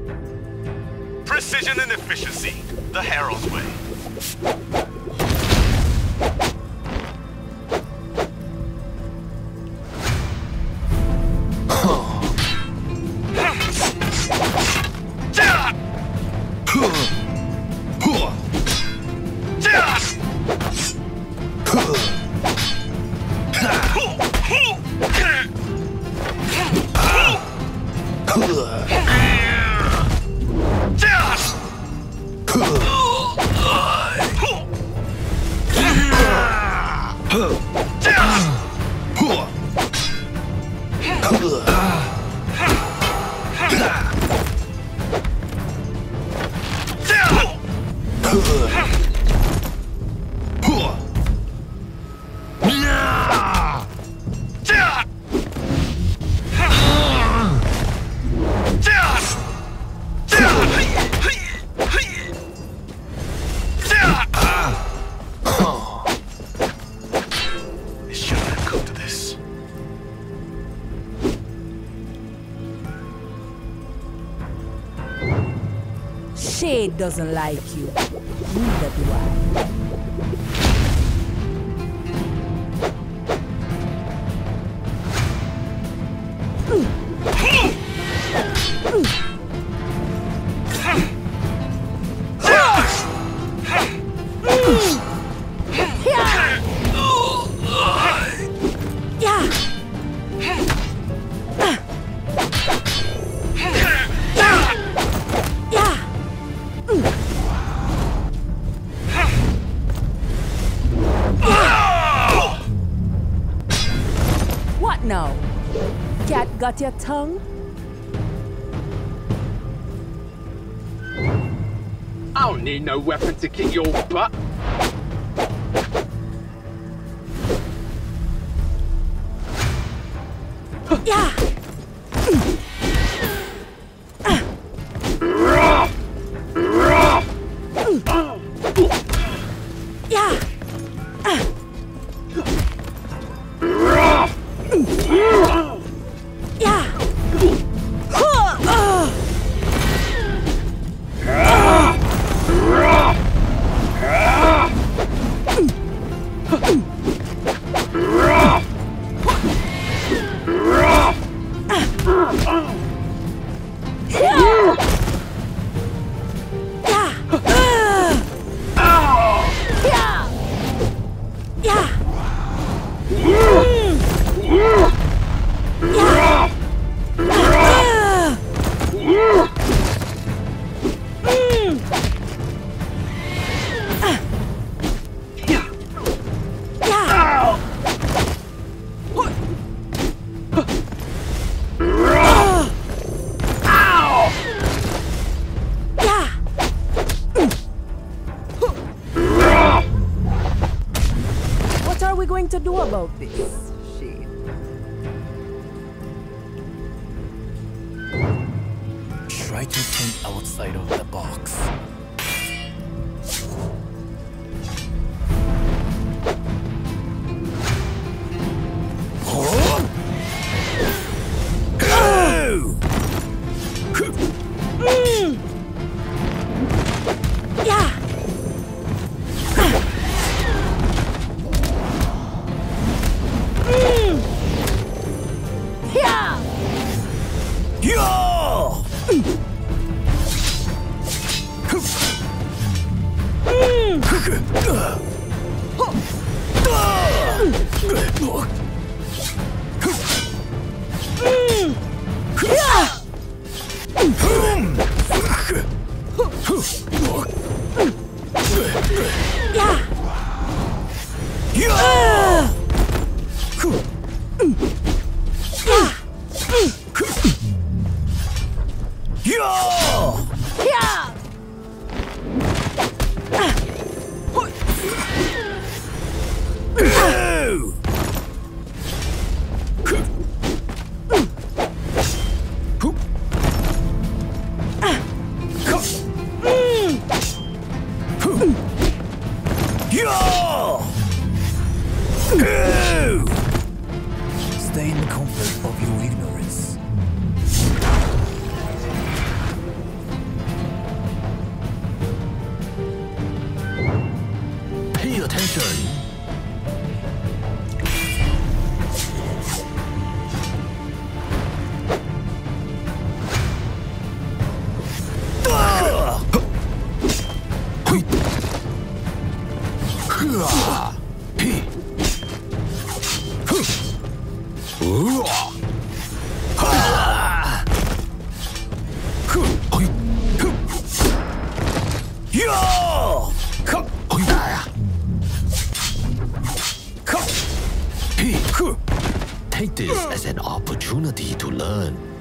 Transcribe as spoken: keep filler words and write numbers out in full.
Precision and efficiency, the Herald's way. Shade doesn't like you. Neither do I. Now, cat got your tongue? I don't need no weapon to kick your butt. Yeah. Yeah. To do about this shit. Try to think outside of the box. Oh! Oh! Mm. Yeah. Stay in the comfort of your ignorance. Take this as an opportunity to learn.